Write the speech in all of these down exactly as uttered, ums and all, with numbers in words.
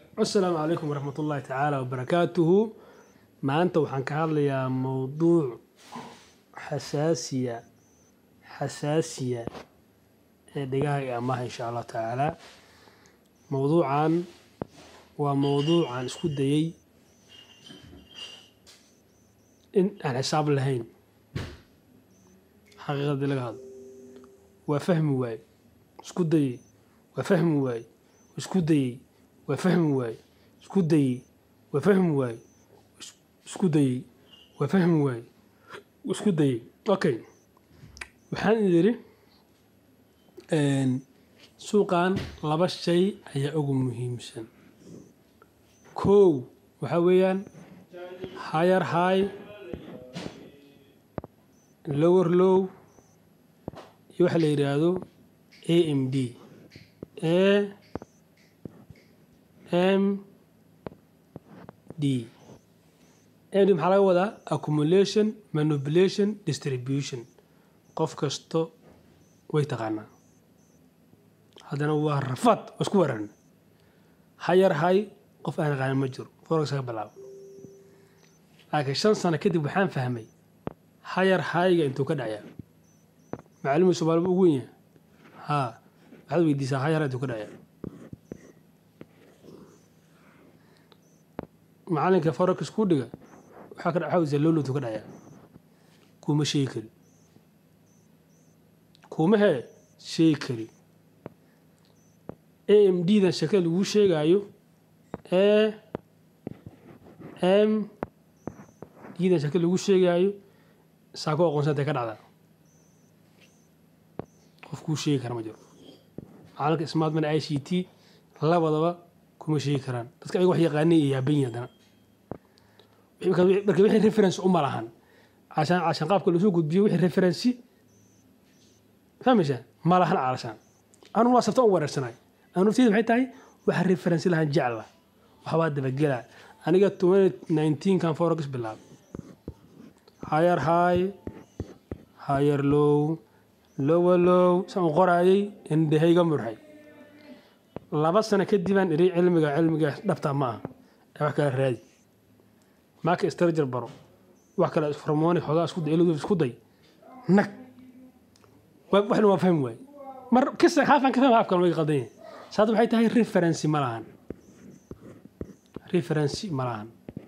السلام عليكم ورحمة الله تعالى وبركاته. ما أنت وحنك هذا يا موضوع حساسية حساسية دقائق ما إن شاء الله تعالى. موضوعا وموضوع عن سكودي إن عن حساب الهين حقيقة لك هذا وفهم واي سكودي وفهم واي وسكودي وفهم واي سكودي وفهم واي سكودي وفهم واي وسكودي اوكي waxaan idiri een suuqan laba shay ayaa ugu muhiimsan. Koow waxa weeyaan higher high lower low iyo waxa la yiraahdo A M D A M D A M D maxaa laga wadaa accumulation manipulation distribution. qof kasto way taqaanaa haddana waa rafad isku waran higher high qof aan aqaan ma jiro forex ka bilaabo laakiin shan sano kadib waxaan fahmay higher high ga intuu ka dhacayaa macluumaad Soomaali ugu weyn ha waxaad weydiisaa higher intuu ka dhacayaa macalinka forex ku dhiga waxa ka dhacayaa lolo intuu ka dhacayaa kuma sheegi kari kuma he sheegi kari A M D dan shakal lagu sheegayo A M D dan shakal lagu sheegayo saako aqoonsatay ka dhacda qof ku sheegi kara ma jiro macalinka ismaad man I C T labadaba kuma sheegi karaan dadka ay wax yaqaanay iyo yaaban yadana marka wixii reference u malahan عشان عشان قابك اللي سوق بيجي وحي ريفرنسي فهمش مالهن علشان أنا وصفت أول سنة أنا نفتي بحيث هاي وحي ريفرنسي لها جعله وحواد بقلة أنا جت twenty nineteen كان فوركس بالله higher high higher low lower low سام قرأي إن ده هي جمر هاي لا بس أنا كدي من ري علمي علمي دفتر معه أحكي الرادي معك استرجل برو وحكى فرموني حدا اسكو ديلو اسكو داي نك وحنا ما فهم واي مر كسر خافن كذا ما افكر وي قضيه صاد waxay tahay reference malahan reference malahan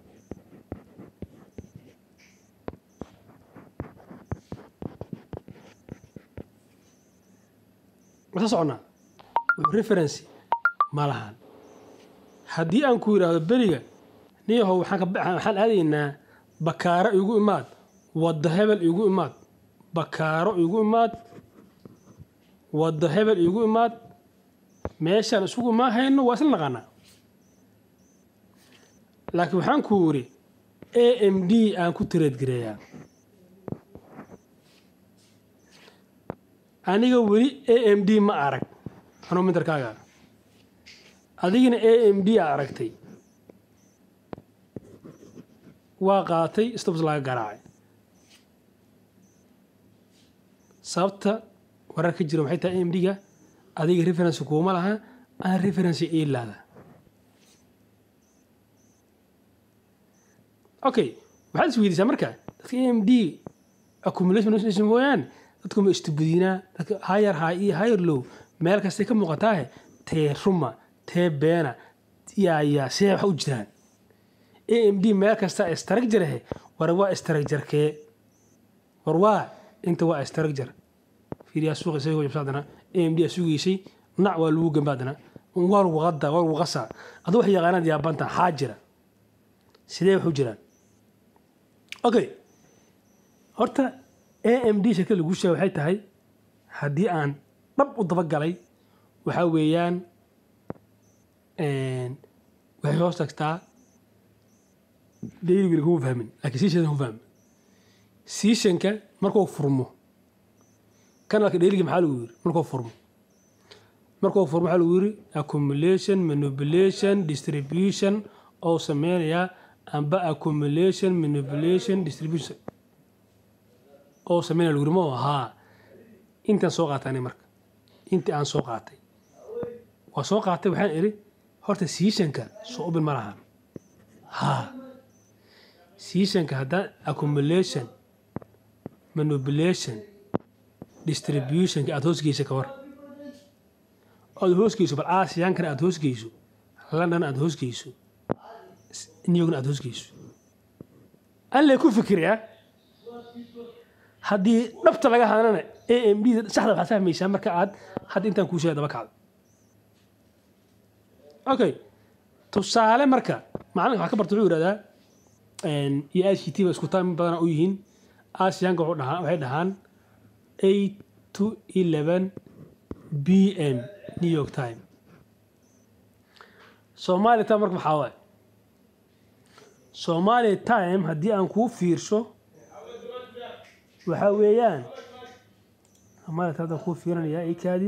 wasa socona reference malahan hadii aan ku yiraahdo beriga niyahow waxaan ka waxaan aadaynaa bakaaro igu imaad wada hebel igu imaad bakaaro igu imaad wada hebel igu imaad meeshaan isugu ma hayno waa isla naqaanaa laakiin waxaan ku wiri A M D aan ku trade gareeyaa aniga weli A M D ma arag anoo mintarkaaga adigina A M D aragtay وقاتي استبز لا قراعي sababta wararka jiro waxay tahay A M D ga adiga reference kuma laha aan reference ee laada okay waxaad isweydiisaa marka dadka A M D accumulation ism mooyaan dadku ma istibadina dadka higher high iyo higher low meel kasta ka muuqataa tee ruma tee beena yaa yaa see wax u jiraan A M D meel kasta structure ah war waa structure kee war waa inta waa structure fiiriya suuqa isagoo jabsadana A M D suugiisay nac waa lagu gambaadana war waqada war waqasa adu wax yaqaanad yaa banta xaajira sidee wax u jiraan okay horta A M D shakal lagu sheegay waxay tahay hadii aan dab u daba galay waxa weeyaan een waxay hoos tagtaa ديري هو فاهمين لكن سيشن هو فاهم سيشن كان مركو فرمو كان لك ديري محل وير مركو فرمو مركو فرمو محل وير accumulation manipulation distribution أو سمينا أم بقى accumulation manipulation distribution أو سمينا الورمو ها أنت سوقات أنا مرك أنت عن سوقاتي وسوقاتي وحين إري horta seasonka soo ubin ma laha ha seasonka hadda accumulation manipulation distribution aad hoos geyso ka war aad hoos geyso bal Aasiyan kan aad hoos geyso London aad hoos geyso New York aad hoos geyso alle ku fikriya haddii dhabta laga haanana A M D saxda waxa fahmaysaa marka aad had intaan ku sheegay daba kacdo okay tusaale marka macnaheedu waxa ka barto wuxuu yiraahdaa een E I C T ba isku taam badan u yihiin Aasiyan ka waxay dhahaan eight to eleven p m New York time Somali time marka waxa waay Somali time haddii aan ku fiirsho waxa weeyaan Somali time ku fiirinaya ay kaadi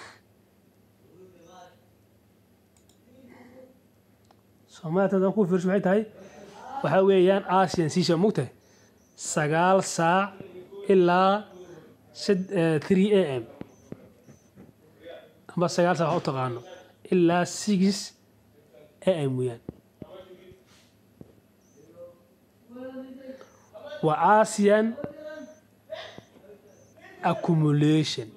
Somali time ku fiirsho waxay tahay waxa weeyaan Asian season mugtay sagaal saac ilaa three A M ama sagaal saac oo taqaano ilaa six A M weeyaan waa Asian accumulation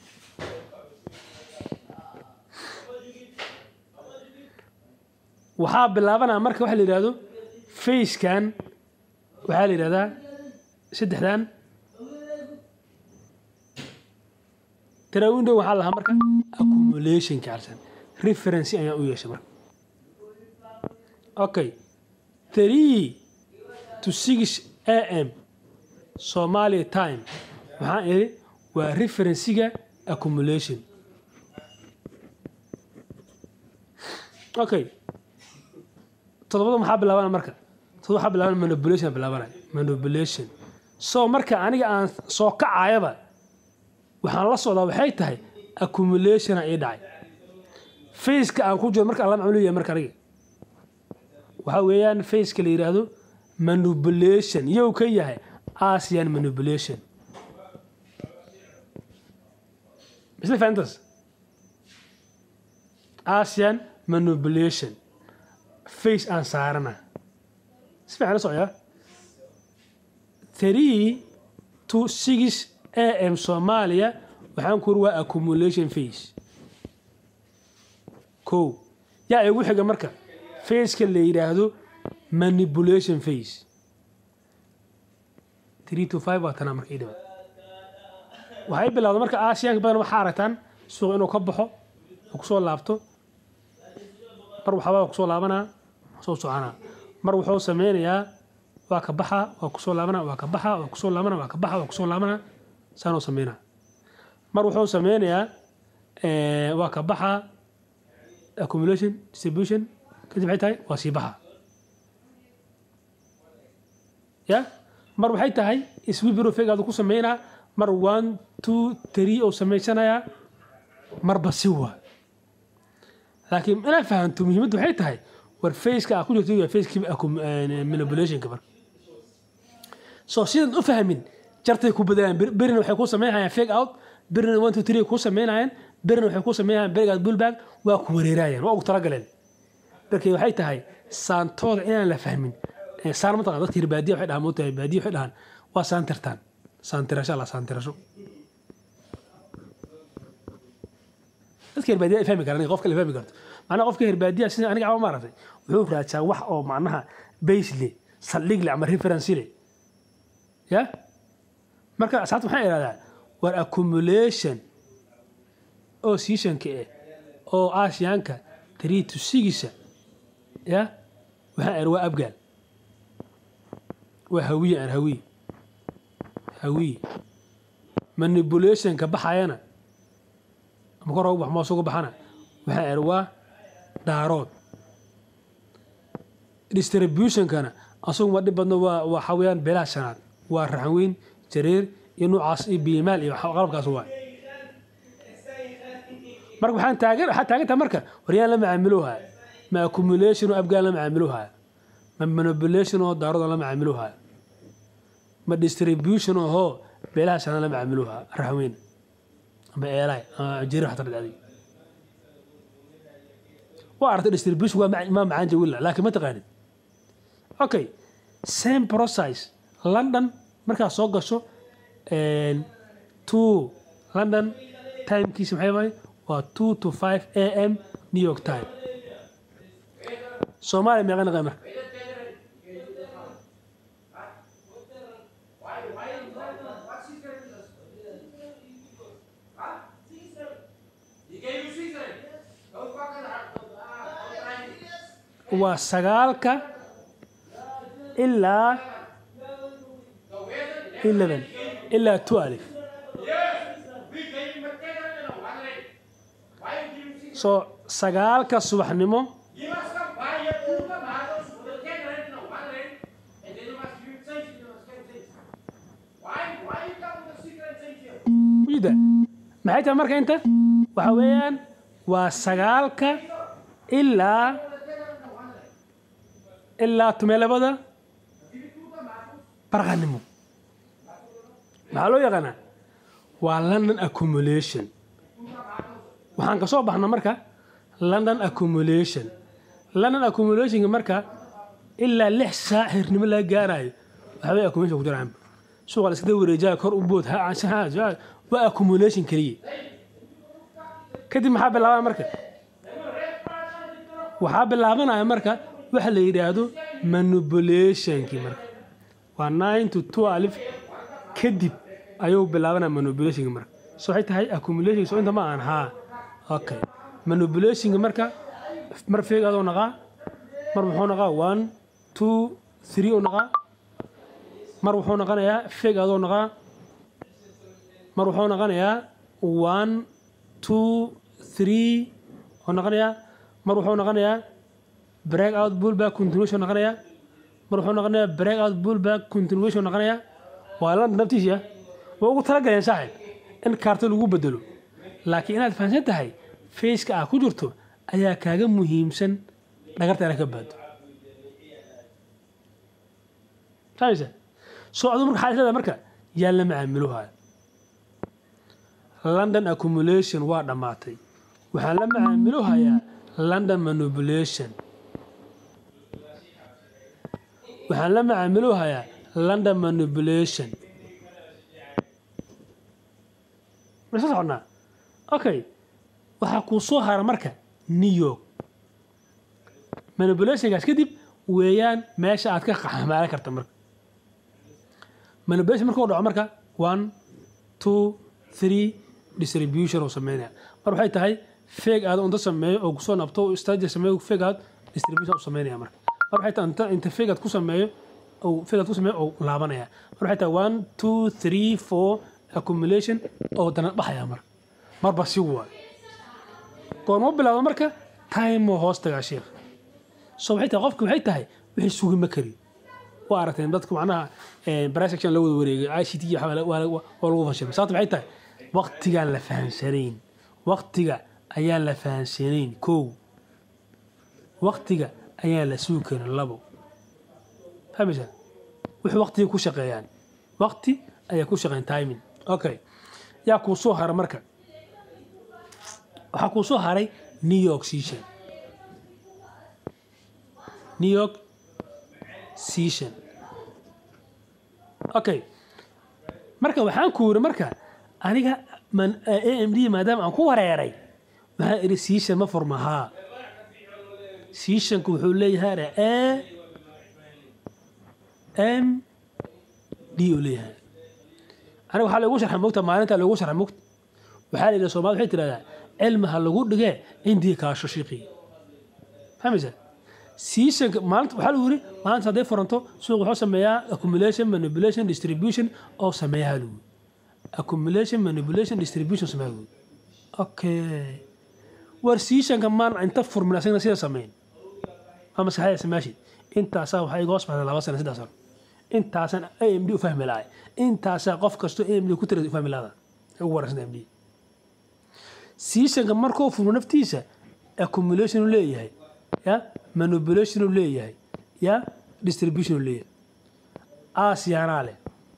waxaa bilaabanaa marka waxa la yiraahdo phase kan waxa la yiraahdaa saddexdan tira window waxa la marka accumulation ka arsan reference ayaa u yeeshay marka okay three to six A M Somali time waxa ay waa reference-ga accumulation okay todobada maxaa bilaabana marka todobada waxa bilaabana manipulation bilaabana manipulation so marka aniga aan soo kacayaba waxaan la socdaa waxay tahay accumulation ay dhacay phase-ka aan ku jiro marka la macluumayo marka aniga waxa weeyaan phase-ka la yiraahdo manipulation yow ka yahay Asian manipulation مثل فانتس Asian manipulation face ansarna سمعنا صويا three to six A M Somalia waxaan ku ruwa accumulation phase ko yaa ay wixiga marka phase ka la yiraahdo manipulation phase three to five waa tan markii dhawaa waxay bilaawdo marka Aasiyan badan waxa aragtaan suuq inuu ka baxo oo ku soo laabto mar waxa waa ku soo laabana soo socona mar wuxuu sameeyaa waa ka baxa waa ku soo laabana waa ka baxa waa ku soo laabana waa ka baxa waa ku soo laabana saano sameeyna mar wuxuu sameeyaa ee waa ka baxa accumulation distribution kadib waxay tahay waa sii baxa ya mar waxay tahay iswibiro feegadu ku sameeyna mar one two three oo sameeysanaya mar basiwa laakiin ina fahanto muhiimadu waxay tahay war face-ka ku jirto face-ka manipulation ka bar soo sidan u fahmin jartay ku badaan birna waxay ku sameeyaan fake out birna one two three ku sameeyaan birna waxay ku sameeyaan berigaad bullback waa ku wareerayaan waa ugu talagaleen dadkii waxay tahay saantooda inaan la fahmin saan ma taqaan dadkii baadiya waxay dhahaan mootahay baadiya waxay dhahaan waa saantirtaan saantirasho la saantirasho dadkii baadiya fahmi karaan qofka la fahmi karto macna qofka baadiya sida aniga ama maartay wuxuu raadsaa wax oo macnaha base li saldhig li ama reference li ya marka saad waxay iraahdaa war accumulation oo seasonka eh oo Aasiyaanka three to six ya waxa ay waa abgaal waa hawiye aan hawiye hawiye manipulation ka baxayana ama kor wax ma soo baxana waxa ay waa daarood distribution kana asoo ma dibadna waa waa xawayaan beelaashanaad waa raxweyn jareer iyo noocaas iyo biimaal iyo qalabkaas waa marka waxaan taageer waxa taageerta marka wariyaan la macaamiluha ma accumulation oo abgaal la macaamiluha ma manipulation oo daarood la macaamiluha ma distribution oo beelaashanaad la macaamiluha raxweyn ama eelay jareer hatta dhacday وعرفت distribution ما معان جولا لكن ما تقاني اوكي same process London markaa soo gasho to London timekiisa maxay waay waa two to five a m New York time Soomaaliya meeqa naqay marka waa sagaalka ilaa eleven ilaa twelve so sagaalka subaxnimo ida maxay tahay marka inta waxa weeyaan waa sagaalka ilaa ilaa tumeelabada barqanimo maxaa loo yaqaanaa waa London accumulation waxaan ka soo baxnaa marka London accumulation London accumulation marka ilaa lix saac hirnimo la gaarayo waxa weey accumulation ku jiraan suuqa la iska wareejaa kor u bood ha aan waa accumulation kaliya kadib maxaa bilaabaa marka waxaa bilaabanaya marka waxa la yiraahdo manipulation ki marka waa nine to twelve kadib ayuu bilaabanaa manipulation marka soo waxay tahay accumulation soo inta ma aan ha okay manipulation marka mar feegado naqa mar wuxuu naqa one two three oo naqa mar wuxuu naqanayaa feegado naqa mar wuxuu naqanayaa one two three oo naqanayaa mar wuxuu naqanayaa break out pull back continuation naqanayaa mar wuxuu naqanayaa break out pull back continuation naqanayaa waa la naftiisa waa ugu talagaleen saaxib in kaarto lagu bedelo laakiin inaad fahansan tahay face-ka aad ku jirto ayaa kaaga muhiimsan dhagarta inaad ka baado taaysa soo adu marka xaaladda marka yaa la macaamiluha London accumulation waa dhamaatay waxaan la macaamiluhayaa London manipulation waxaan la macaamiluhayaa London manipulation بس صعنا اوكي waxa ku soo hara marka New York manipulation gaas kadib weeyaan meesha aad ka qaxmaale karto marka manipulation marka dhaco marka one two three distribution oo sameeynaya mar waxay tahay fake aad unta sameeyo oo ku soo nabto stage sameeyo fake aad distribution oo sameeynaya marka mar waxay tahay inta inta fake aad ku sameeyo oo fake aad ku sameeyo oo laabanaya mar waxay tahay one two three four accumulation oo dana baxaya mar marba si waa qoon oo bilaabo marka time oo hoostaga sheekh soo waxay tahay qofku waxay tahay wixii sugi ma kari waa aragteen dadku macnaha ee transaction la wada wareegay I C T xawala waa lagu fashilay sababta waxay tahay waqtiga la fahansaneen waqtiga ayaa la fahansaneen koow waqtiga ayaa la sugi karin labo fahmaysa wixii waqtiga ku shaqeeyaan waqti ayaa ku shaqeyn timing okay yaa ku soo haray marka waxa ku soo haray New York session New York session okay marka waxaan ku yiri marka aniga man A M D maadaama aan ku wareeray waxa iri session ma furmaha session ku wuxuu leeyahay A M D oo leeyahay أنا وحلا يقول شرح موت ما أنت لو شرح موت وحلا إذا صومال حيت لا علم هاللجود دقة عندي كاش شقي فهم إزاي سيسك ما أنت وحلا يقولي ما أنت هذا فرنتو سوق حسب مياه accumulation manipulation distribution أو سميها له accumulation manipulation distribution سميها له أوكي ورسيسك كمان أنت فرمنا سينا سيدا سمين أما سهاي سماشي أنت أساو هاي قاص هذا لغاصنا سيدا صار أنت عشان A M D وفهم العاي أنت عشان قف كستو A M D وكتر وفهم الهذا هو رأسنا A M D سيسن كمر كوف ونفتيسه accumulation ولا هي يا manipulation ولا هي يا distribution ولا هي آسيا عليه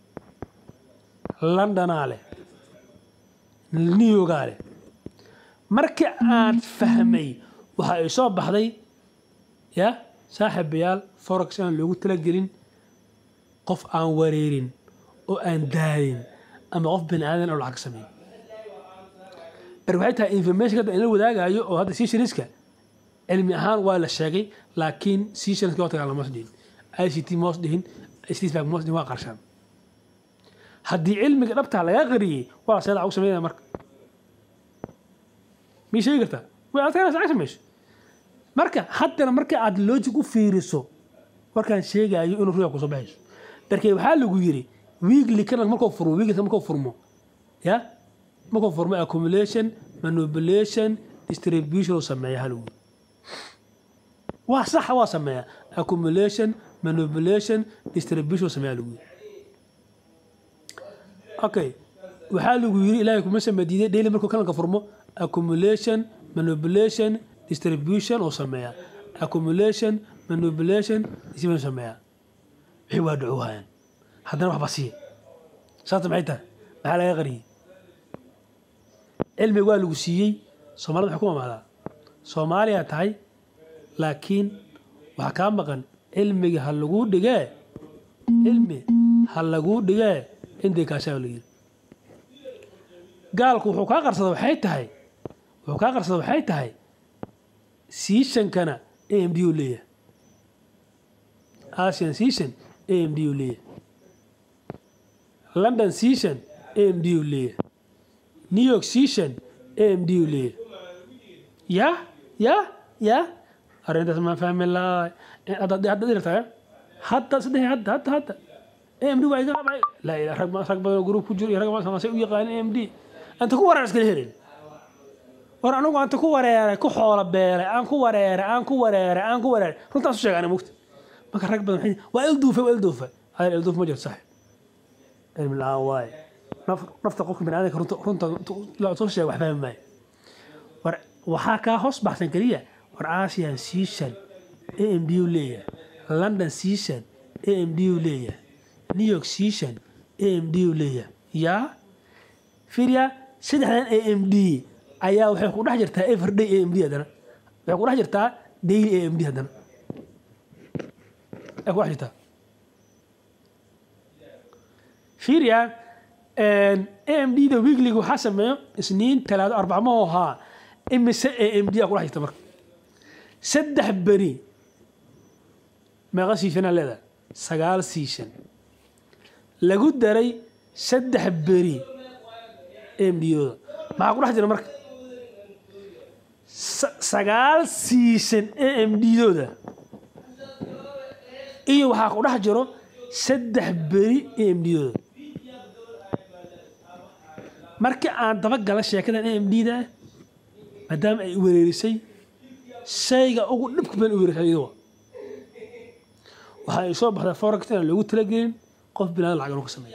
لندن عليه نيويورك عليه مركي أنت فهمي waxa ay soo baxday ya saaxiibayaal forex aan loogu talagelin qof aan wareerin oo aan daalin ama qof bini aadan oo lacag sameeyo bar waxay tahay information ka in la wadaagayo oo hadda seashoniska cilmi ahaan waa la sheegay laakiin seashoniska waqtiga lama soo dhihin I C T mos dhihin I C T back mos dhihin waa qarshaan haddii cilmiga dhabta laga qariyay waa sayda ugu sameeyay marka mi sheegi karta way aad kana sameeyay marka haddana marka aad logic u fiiriso warkaan sheegayo inuu ruuxa ku soo baxayso darkay waxa lagu yiri weekly kana markuu furo weekly markuu furmo ya markuu furmo accumulation manipulation distribution sameeya haluu waa sax waa sameeya accumulation manipulation distribution sameeya haluu okay waxa lagu yiri ilaahay kuma sameeyay daily markuu kana ka furmo accumulation manipulation distribution oo sameeya accumulation manipulation distribution sameeya wixii waa ducooyaan haddana wax basiye saas maxay tahay maxaa laga qariyay cilmi waa lagu siiyey Soomaalida waxa ku maamulaa Soomaaliya tahay laakiin waxa ka maqan cilmiga hal lagu dhigay cilmi hal lagu dhigay intii ka shaqeeyay gaalku wuxuu ka qarsado waxay tahay wuxuu ka qarsado waxay tahay season kana A M D u leeyahay Asian season A M D u leeyahay London season A M D u leeyahay New York season A M D u leeyahay ya ya ya arintaas ma fahmi la hadda hadda dirtaa hadda saddex hadda hadda hadda A M D waa iga qabay la ilaa rag ma rag badan group ku jiro rag ma sameeyay u yaqaan A M D anta ku warar iska herin war anagu anta ku wareeray ku xoolo beelay aan ku wareeray aan ku wareeray aan ku wareeray runtaas sheegan mugti marka rag badan waxay waa il duufa waa il duufa ay il duuf ma jirto sax ilmi la waay nafta qofka bini aadanka runta runta la soo sheeg wax fahmay war waxa ka hoos baxsan kaliya war Asian season A M D u leeyahay London season A M D u leeyahay New York season A M D u leeyahay ya fiiriya saddexdan A M D ayaa waxay ku dhex jirtaa everyday A M D hadana waxay ku dhex jirtaa daily A M D hadana ay ku dhex jirtaa fiiriya A M D da weekly waxa sameeyo isniin talaado arbaco ma aha imise A M D ku dhex jirta marka saddex bari meeqa season leedahay sagaal season lagu daray saddex bari A M D yooda maxaa ku dhex jira marka sagaal season A M D yooda iyo waxa ku dhex jiro saddex bari A M D yooda marka aan daba gala sheekadan A M D da maadaama ay wereerisay shayga ugu dhibka badan u wereerisay iyadoo waxa ay soo baxday forex in lagu talagelin qof bilaad lacag lagu sameeyo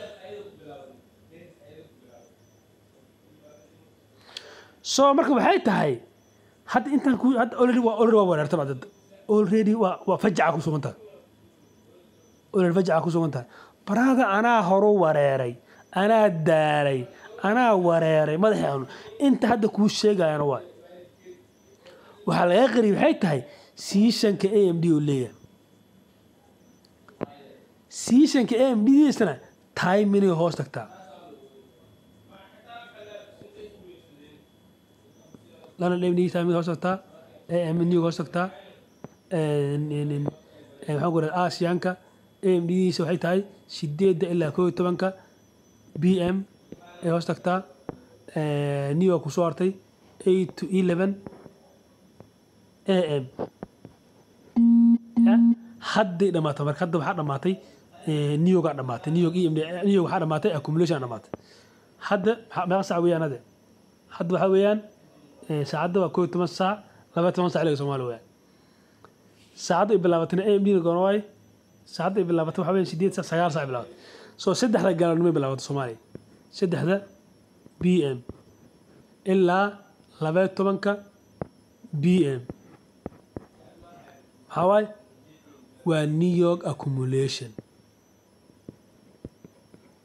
soo marka waxay tahay hadda intaan ku hadda already waa already waa weerartay dad already waa waa fajaca ku suganta already fajaca ku suganta barada anaa horo wareeray anaa daaray anaa wareeray madaxaynu inta hadda ku sheegayana waa waxa laga qari waxay tahay seasonka A M D u leeyahay seasonka A M D isna time inay hoos tagtaa lana A M D time hoos tagtaa A M D hoos tagtaa in in waxaan ku raad Asianka A M D waxay tahay sideed ilaa kow iyo toban P M ee hoos tagtaa New York ku soo artay eight to eleven A M hadda dhamaatay marka hadda waxa dhamaatay New York dhamaatay New York New York waxa dhamaatay accumulation dhamaatay hadda ma saac weeyaan hada hadda waxa weeyaan saacada waa kow iyo toban saac laba iyo toban saac laga Soomaaliya weeyaan saacada ay bilaabatay A M D goorwaay saacada ay bilaabatay waxa weeyaan sideed saac sagaal saac bilaabatay soo saddexda galabnimo bilaabatay Soomaaliya saddexda P M ilaa laba iyo toban P M hawaii waa New York accumulation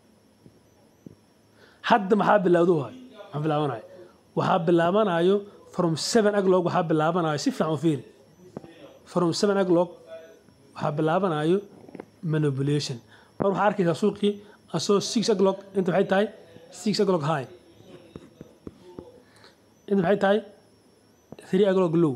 hadda maxaa bilowday waxa bilaabanayo waxa bilaabanayo from seven o'clock waxaa bilaabanayo si fiican u fiiri from seven o'clock waxaa bilaabanayo manipulation mar waxaa arkaysaa suuqii asoo six o'clock inta waxay tahay six o'clock high inta maxay tahay three o'clock low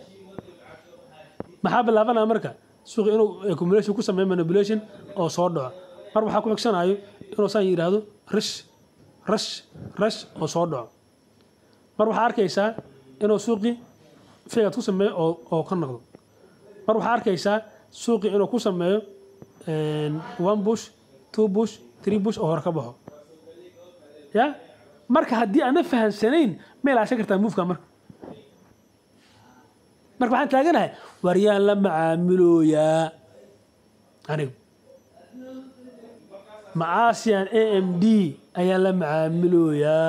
maxaa bilaabanaya marka suuqi inuu accumulation ku sameeyo manipulation oo soo dhaco mar waxaa ku xigsanayo inuu saan yiraahdo rush rush rush oo soo dhaco mar waxaa arkaysaa inuu suuqi fiigad ku sameeyo oo oo ka noqdo mar waxaa arkaysaa suuqi inuu ku sameeyo one bush two bush three bush oo hor ka baxo ya marka haddii aan fahansanayn meel aad kartaa move ka marka marka waxaan taaganahay wariyaan la macaamilooyaa anigu macaasiyan A M D ayaa la macaamilooyaa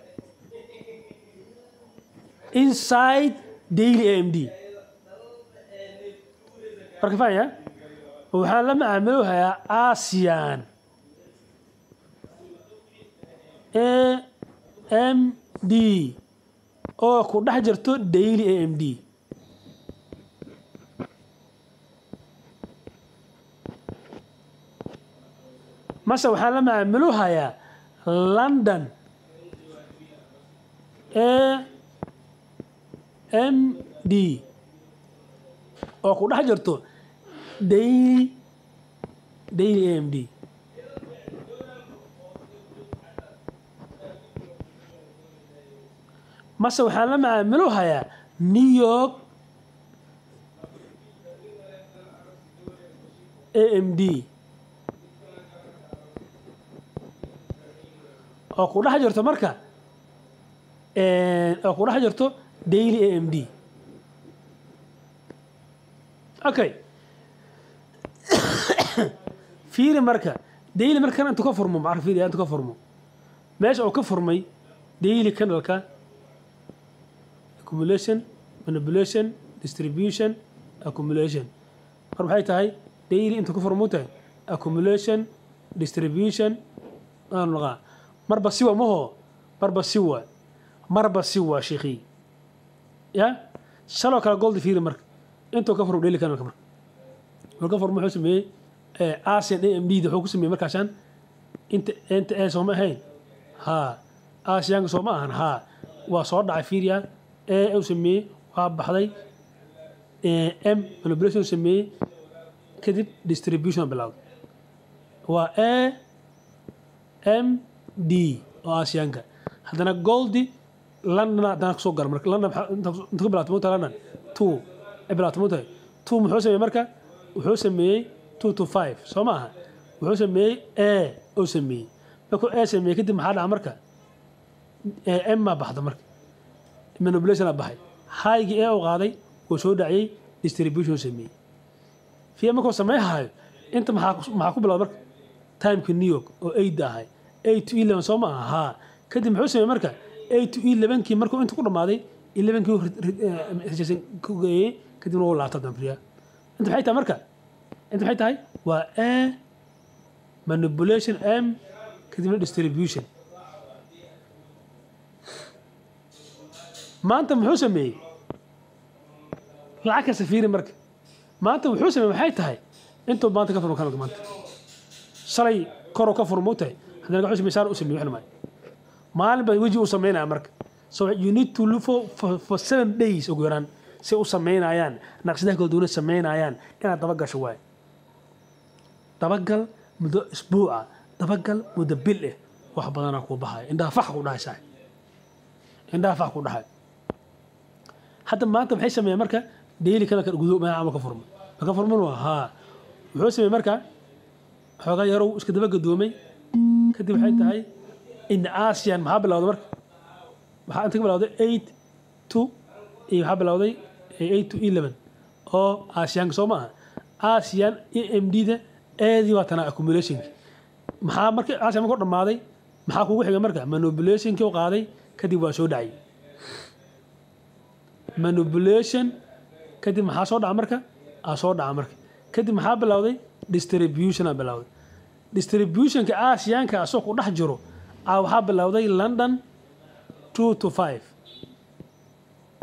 inside daily A M D marka fahaya waxaan la macaamilooyaa ASEAN A M D oo ku dhex jirto daily A M D mase waxaan la macaamiloohayaa London A M D oo ku dhex jirto daily daily A M D mase waxaan la macaamiloohayaa New York A M D oo ku dhex jirto marka oo ku dhex jirto daily A M D okay fiiri marka daily markan inta ka furmo ma fiiri inta ka furmo meesha oo ka furmay daily candle-ka accumulation manipulation distribution accumulation mar waxay tahay daily inta ka furmo tahay accumulation distribution aan laga marba siwa maho marba siwa marba siwa sheekhi ya shalo kala gold fiiri marka inta ka furmo daily candle-ka marka marka furmo wuxuu sameeyay ee ASEAN A M D wuxuu ku sameeyay markaashan inta inta ay soo ma ahayn ha ASEAN soo ma ahan ha waa soo dhacay fiiriya ee uu sameeyay waa baxday ee M manipulation sameeyay kadib distribution bilaw waa A M D oo ASEAN-ka hadana goldi London hadana soo gar marka London inta ka bilaatay mo London two ay bilaatay mo two muxuu sameeyay marka wuxuu sameeyay two to five soo maaha wuxuu sameeyay A oo sameeyay markuu A sameeyay kadib maxaa dhaca marka M ma baxda marka manipulation baxay high A oo qaaday oo soo dhacay distribution sameeyay fiye markuu sameeyahay inta maxaa maxaa ku bilaabay marka time-ka New York oo eight ahay eight to eleven soo maaha ha kadib muxuu sameeyay marka eight to eleven kii markuu inta ku dhamaaday eleven kii rejection ku geeyay kadib uu laabtay dambiya inta maxay tahay marka inta maxay tahay waa A manipulation M kadib distribution maanta muxuu sameeyay lacag ka safiiri marka maanta wuxuu sameeyay maxay tahay intuu maanta ka furmo kan maanta shalay koro ka furmo tahay hadana wuxuu sameeyay saar u sameeyay waxna maalin baa waji u sameeynaa marka so you need to look for, for, for seven days ugu yaraan si u sameynayaan naqshadaha kala duwan sameynayaan inaad daba gasho waay dabagal muddo isbuuca dabagal muddo bil eh wax badan ku baxay indhaha fax ku dhahay saay indhaha fax ku dhahay hadda maanta maxay sameeyeen marka daily kala ka gudo ma ama ka furmo ka furmo ha wuxuu sameeyay marka xogaa yarow iska daba gadoomay kadib waxay tahay in ASEAN maxaa bilowday marka waxaa inta bilowday eight to iyo waxaa bilowday eight to eleven oo ASEAN soo maaha ASEAN A M D da eedii waa tana accumulation maxaa marka ASEAN markuu dhamaaday maxaa kugu xigay marka manipulation kii uu qaaday kadib waa soo dhacay manipulation kadib maxaa soo dhaca marka aa soo dhaca marka kadib maxaa bilowday distribution aa bilowday distribution-ka ASEAN-ka asoo ku dhex jiro aa waxaa bilowday London two to five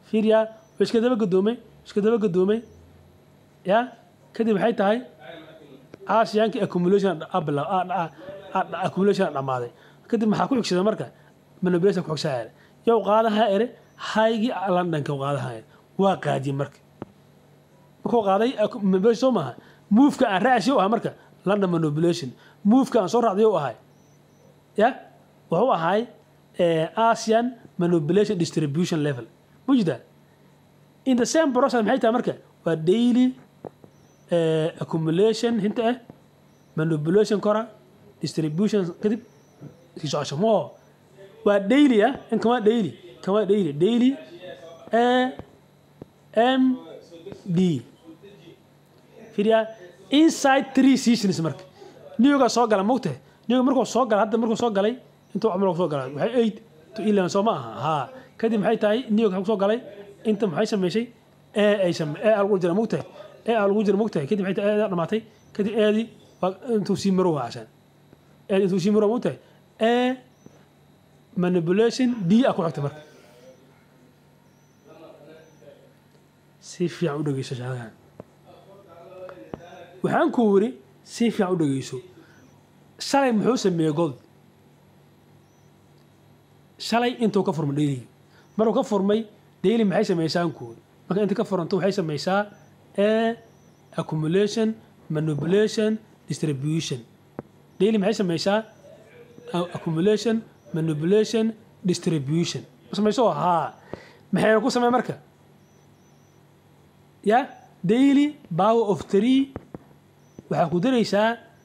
فيريا وش كده بقدومي وش كده بقدومي يا كده بحيث هاي آسيان كي accumulation قبل accumulation dhamaade kadib maxaa ku xigsaday marka manipulation ku xigsaday yow qaadaha ere haygi London ka qaadaha waa qaadi marka wuxuu qaaday manipulation ma move ka aan raaci oo marka London manipulation move ka aan soo raacday oo ahay ya wuxuu ahay Asian manipulation distribution level wujda in the same process maxay tahay marka waa daily uh, accumulation hinta ah manipulation kora distribution kadib isoo mo waa daily ah in kama daily kama daily daily a m d firia inside three seasons marka niyoga soo gala moogtay niyoga markuu soo gala hadda markuu soo galay intuu umar soo galay waxay eight to eleven soo ma aha ha kadib maxay tahay niyoga soo galay inta maxay sameeyay ee ay sameeyay ee algu jira moogtay ee algu jira moogtay kadib maxay tahay dhamaatay kadib eedi intuu sii maro waashan ee intuu sii maro moogtay ee manipulation d aku xigta marka si fiican u dhageyso shaqadan waxaan ku wari si fiican u dhageyso shalay muxuu sameeyay gold shalay intuu ka furmay daily maruu ka furmay daily maxay sameeyaan ku marka inta ka furanto waxay sameeysaa ee accumulation manipulation distribution daily maxay sameeysaa accumulation manipulation distribution sameeyso ha maxay ku sameeyay marka ya daily power of three waxa ku dareysaa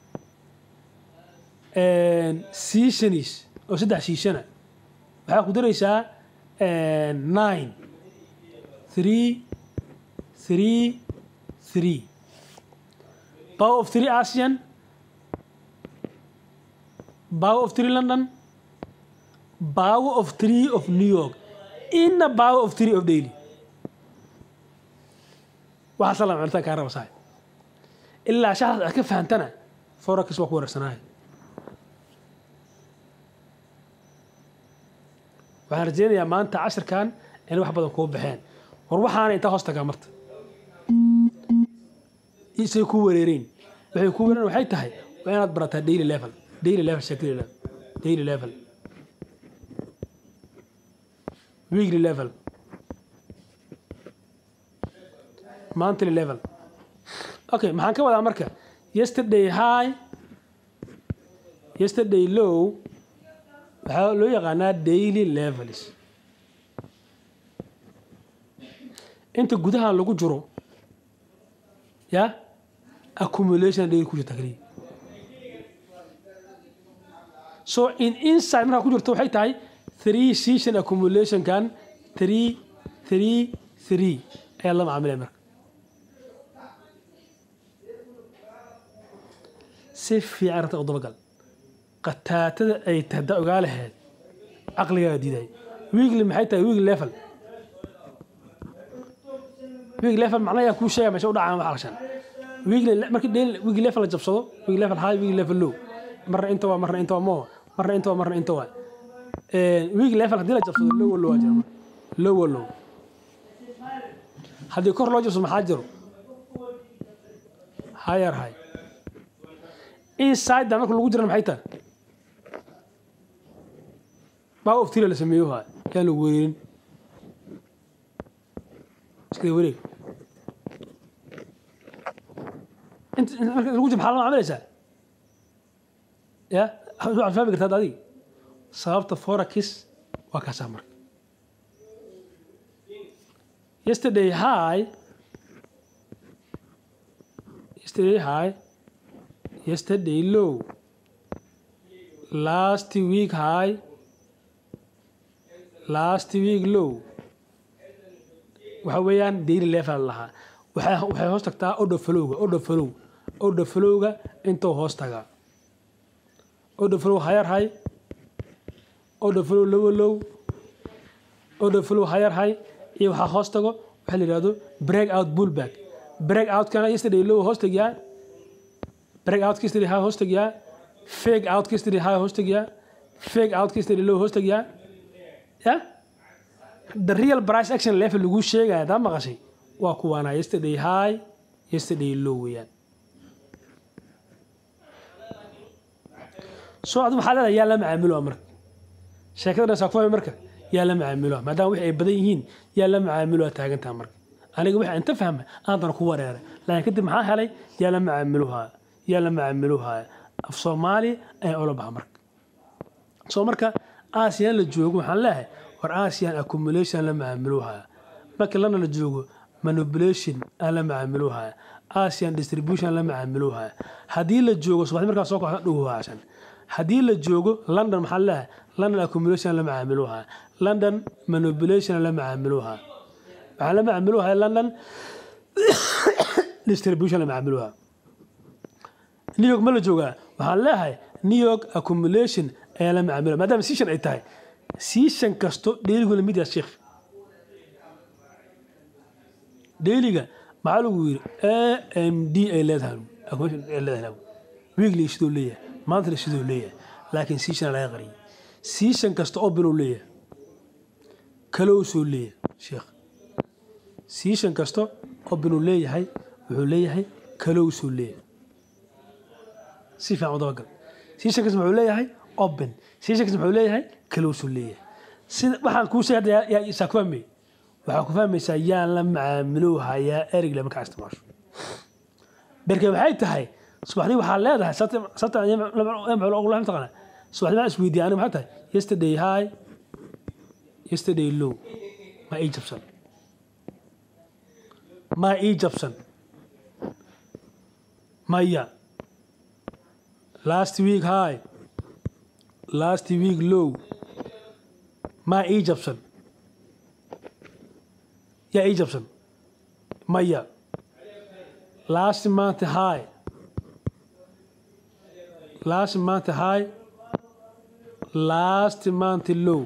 een seasons oo saddex season waxa ku dareysaa een nine three three three power of three Asian power of three London power of three of New York in the power of three of daily waxa salaam cunta ka rabo saay illa shaxad ka fahamtana forex waa ku wareersanahay waxaan rajeynayaa maanta casharkan in wax badan ku baxeen war waxaan inta hoos tagaa marta isay ku wareereen waxay ku wareereen waxay tahay waa inaad barataa daily level daily level shakli level daily level weekly level monthly level okay maxaan ka wadaa marka yesterday high yesterday low waxa loo yaqaanaa daily levels inta gudaha lagu jiro ya accumulation daily ku jirta kaliya so in inside marka ku jirto waxay tahay three season accumulation kan three three three ay la macaamilay marka si fiican arrinta u dabagal qataatada ay tahda ogaa lahayd caqligaaga diiday weekly maxay tahay weekly level weekly level macnaheedu ku sheegay meesha u dhacaan wax arshan weekly markii daily weekly level la jabsado weekly level high weekly level low marna inta waa marna inta waa mo marna inta waa marna inta waa ee weekly level hadii la jabsado low low waa jiro low low hadii kor loo jabsado maxaa jiro higher high inside da marka lagu jiro maxay tahay baa of tira la sameeyo ha kaan lagu weerin iska wareeg انت lagu jiro maxaa la macaamilaysaa ya waxaad fahmi kartaa adiga sababta forex waa ka samar yesterday high yesterday high yesterday low last week high last week low waxa weeyaan daily level laha waxa waxay hoos tagtaa order flow order flow order flow ga inta hoos taga order flow higher high order flow low low order flow higher high iyo waxa hoos tago waxa la yiraahdo break out pullback break out kana yesterday low hoos tagiya break out yesterday high hoos tagiya fake out yesterday high hoos tagiya fake out yesterday low hoos tagiya ya the real price action level lagu sheegaya daa maqashay waa kuwaana yesterday high yesterday low weeyaan soo adu waxa la yaa la macaamilo marka sheekada saafay marka yaa la macaamilo maadaama wixii ay badan yihiin yaa la macaamilo taagantaa marka aniga waxa inta fahmay aantan ku wareeray laakiin kadib maxaa helay yaa la macaamiluha yaa la macaamiluha af Soomaali ay ula baxa marka soo marka Aasiya la joogo waxaan leeyahay war Aasiya accumulation la macaamiluha marka lana la joogo manipulation la macaamiluha Asian distribution la macaamiluha hadii la joogo subax marka soo kooxda dhuwaashan hadii la joogo London maxaa leeyahay London accumulation la macaamiluha London manipulation la macaamiluha waxaa la macaamiluha London distribution la macaamiluha New York ma la joogaa waxaan leeyahay New York accumulation ay la macaamiluha maadaama season ay tahay season kasto dheeligu la mid yahay sheekh dheeliga maxaa lagu yiri A M D ay leedahay accumulation ay leedahay weekly sidoo leeyahay monthly sidoo leeyahay laakiin season la yaqaan season kasto oo bilo leeyahay kalow soo leeyahay sheekh season kasto oo bilo leeyahay wuxuu leeyahay kalow soo leeyahay si fiican u dabagal season kasto wuxuu leeyahay open season kasto wuxuu leeyahay kalow soo leeyahay sida waxaan ku sheegay yaa isa ku fahmay waxa ku fahmaysaa yaa la macaamiluha yaa erig la markaa isticmaasho barka waxay tahay subaxdii waxa leedahay sabta sabta ayam la ugu lahayn taqana subaxdii isweydiin aniga maxay tahay yesterday high yesterday low ma Egyptian ma Egyptian maya last week high last week low ma Egyptian ya Egyptian maya last month high last month high last month low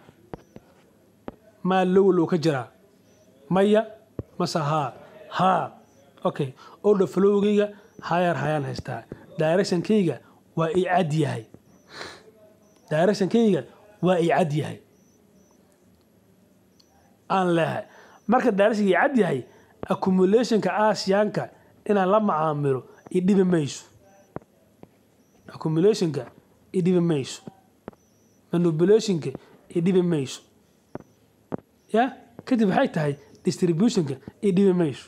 ma low low ka jira maya masa ha ha okay order flow-giga higher higher haysta direction kayga waa i cad yahay direction kayga waa i cad yahay aan leeyahay marka direction i cad yahay accumulation ka Asianka ina la macaamilo i dhibi mayso accumulation ka i dhibi mayso manipulation ka i dhibi mayso ya kadib waxay tahay distribution ka i dhibi mayso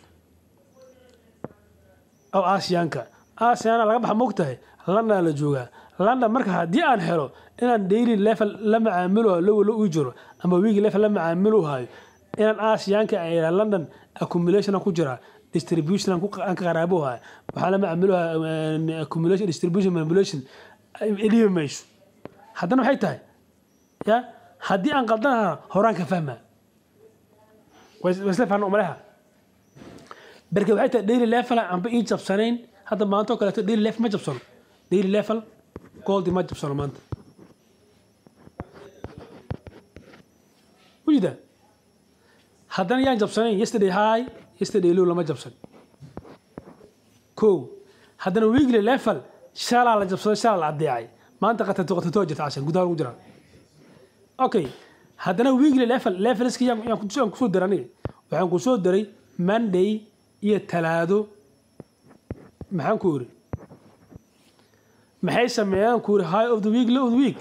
oo Asianka Asiana laga bax moogtahay lana la jooga lana marka hadii aan helo inaan daily level la macaamilo low low u jiro ama weekly level la macaamilo hayo inaan Asianka ay London accumulation ku jira distribution ku aan ka qaraabo hayo waxa la macaamilo accumulation distribution manipulation idii mayso haddana waxay tahay ya hadii aan qaldanaha horaan ka fahmaa wasla fahmo malaha barka waxay tahay daily level aan ba ii jabsanayn hadda maanta kale daily level ma jabsano daily level gold ma jabsano maanta wida haddana yaan jabsanayn yesterday high yesterday low lama jabsan ko haddana weekly level shala la jabsado shala la adeecay maanta qatato qatato jirta ashan gudaha ugu jira okay haddana weekly level levelski yaan yaan ku soo diray waxaan ku soo diray Monday iyo Talaado maxaan ku iri maxay sameeyaan ku iri high of the week low of the week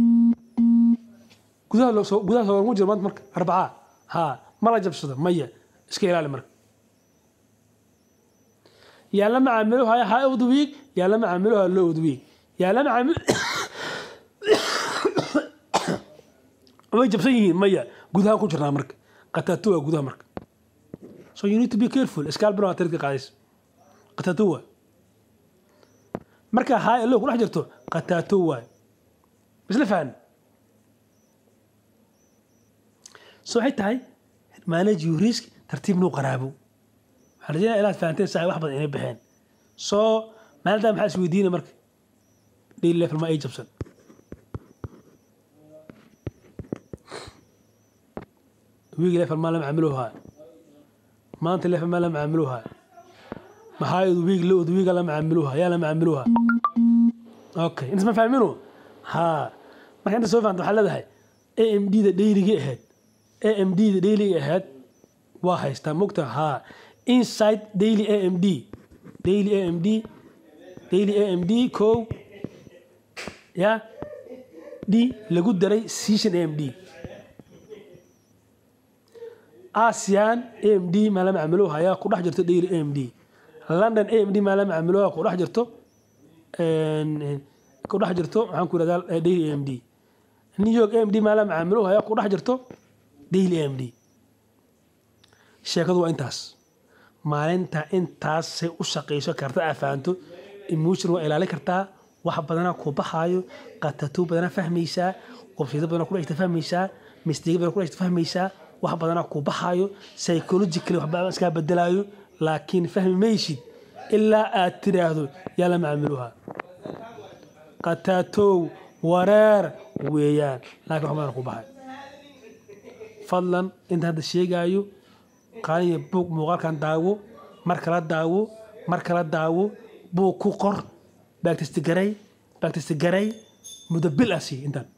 gudaha loo soo gudaha soo ugu jira maanta marka Arbaca ha mala jabsado maya iska ilaali marka yaa la macaamilo high of the week yaa la macaamilo low of the week yaa la macaamilo way jabsan yihiin maya gudaha ku jirnaa marka qatato gudaha marka so you need to be careful iskaal baro atarka qaadis qatato marka high low ku dhex jirto qatato way isla faan so hay tahay manage your risk tartiib noo qaraabo xarjina ilaad faanteen saay wax badan inay bixeen so maalda maxaa isweydiinay marka daily level ma ay jabsan weekly level ma la macaamiluha monthly level ma la macaamiluha ma high week low week la macaamiluha yaa la macaamiluha okay inta ma fahmino ha marka inta soo faanto waxa leedahay A M D da daily-ga ahayd A M D daily ahead waa haystaa mogta ha inside daily A M D daily A M D daily A M D ko ya D lagu daray session A M D ASEAN A M D ma la macamilo haya ku dhex jirto daily A M D London A M D ma la macamilo ku dhex jirto een ku dhex jirto waxaan ku radaa daily A M D New York A M D ma la macamilo haya ku dhex jirto daily A M D sheekadu waa intaas maalinta intaas say u shaqeyso karta afaanto emotion waa ilaali kartaa wax badan ku baxayo qatatu badan fahmaysaa qofsiyada badan ku dhigta fahmaysaa mistake badan ku dhigta fahmaysaa wax badan ku baxayo psychologically wax badan iska bedelayo laakiin fahmi maysid illa aad tiraahdo yaa la macamiluha qatatu wareer weeyaan laakiin wax badan ku baxay fadlan inta hada sheegayo qaaliya buug muuqaalkan daawo mar kala daawo mar kala daawo buug ku qor baagtista garay baagtista garay muddo bil asi intan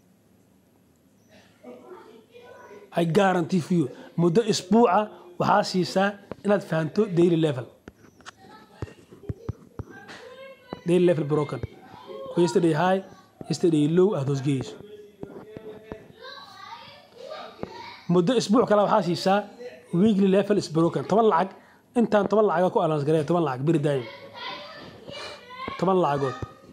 I guarantee for you muddo isbuuca waxaa siisaa inaad fahanto daily level daily level broken yesterday high yesterday low are those gays muddo isbuuc kale waxaa siisaa weekly level is broken toban lacag intaan toban lacag ku balance gareey toban lacag bir daayim toban lacagood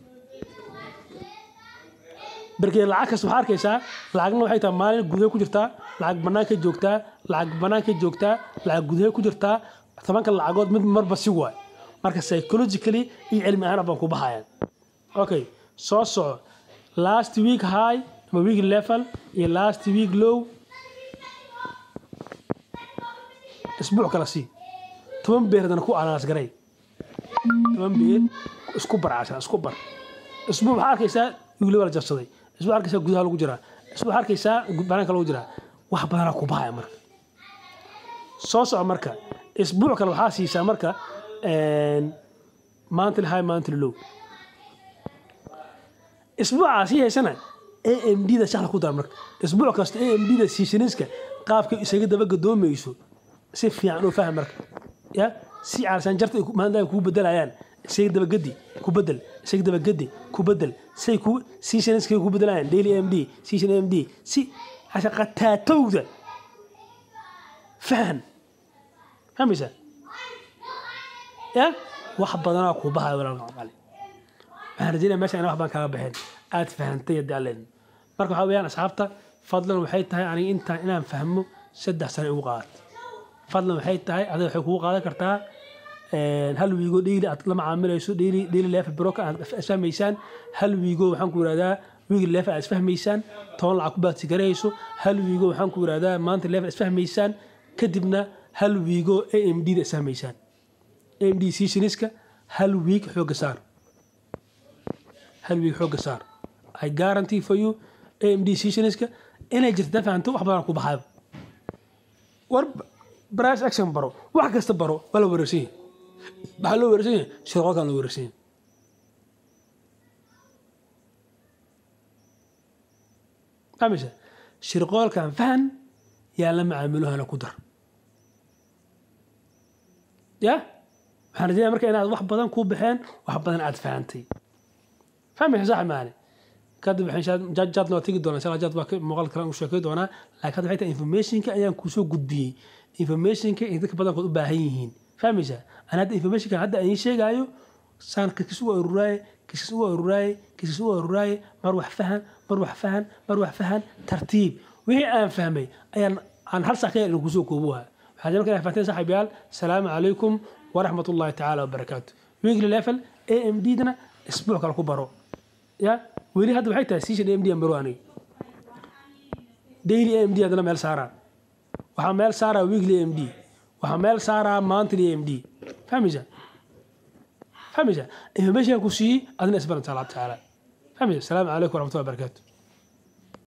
barkay lacag kaas waxa arkaysaa lacagna waxay tahay maalin gudaha ku jirtaa lacag banaanka joogtaa lacag banaanka joogtaa lacag gudaha ku jirtaa tobanka lacagood mid marba si waay marka psychologically iyo cilmi ahaan baan ku baxayaan okay soo soco last week high ama week level iyo last week low اسبوع كلا سي تمام بير دنا كو على اسغري تمام بير اسكو بر عشان اسكو بر اسبوع حركيسا يقول ولا جبسدي اسبوع حركيسا غدها لو جرا اسبوع حركيسا بانك لو جرا wax badan ku bahay marka soo soo marka اسبوع kala waxa siisa marka een monthly high monthly low اسبوع si heesana A M D da shaqo ku dar marka اسبوع kasta A M D da seasoniska qaabka isaga daba gadoomayso si fiican oo faham marka ya si arsan jarta maanta ku bedelayaan say daba gadi ku bedel say daba gadi ku bedel say ku seasons ku bedelayaan daily A M D season A M D si asha qatatowda faham hamisa ya wax badan ku bahay wala qali waxaan rajaynayaa meesha in wax baan kala baxeen aad fahantay daleen marka waxa weeyaan asxaabta fadlan waxay tahay aniga inta inaan fahmo saddex sano ugu qaad fadlan waxay tahay adiga waxay kugu qaadan kartaa een hal wiigo daily aad la macaamilayso daily daily level broker aad fahmaysaan hal wiigo waxaan ku yiraahdaa weekly level aad fahmaysaan toban lacag ku baad sigarayso hal wiigo waxaan ku yiraahdaa monthly level aad fahmaysaan kadibna hal wiigo A M D da fahmaysaan A M D seasoniska hal week xoog saar hal week xoog saar I guarantee for you A M D seasoniska inay jirto fahanto wax badan ku baxay war براس أكشن برو واحد كست برو ولا ورسين بحلو ورسين شرقة كانوا ورسين أمشى شرقة كان فهم يا لما عملوها أنا قدر يا إحنا جينا مركز أنا واحد بدن كوب بحين واحد بدن عاد فهمتي فهمي صح مالي كذب الحين شاد جات جات لو تيجي دونا سلا جات مقال كلام وشكل دونا لكن هذا حتى information كأيام كوسو قدي information ka inta ka badan u baahan yihiin fahmaysa ana hada information ka hada ay sheegayo saan ka kisu ururay kisu ururay kisu ururay mar wax fahan mar wax fahan mar wax fahan tartiib wixii aan fahmay ayaan aan hal saxay inuu kusoo koobuha waxa jira markaa faahfaahin saaxiibayaal salaamu calaykum wa rahmatullahi ta'ala wa barakaatuh weekly level A M D dana isbuuc kala ku baro ya weli hada waxay tahay session A M D aan baro aniga daily A M D adana meel saaraa waxaa meel saaraa weekly A M D waxaa meel saaraa monthly A M D fahmaysa fahmaysa information ku sii adna isbaran taala taala fahmaysa salaamu calaykum wa rahmatullahi wa barakaatuh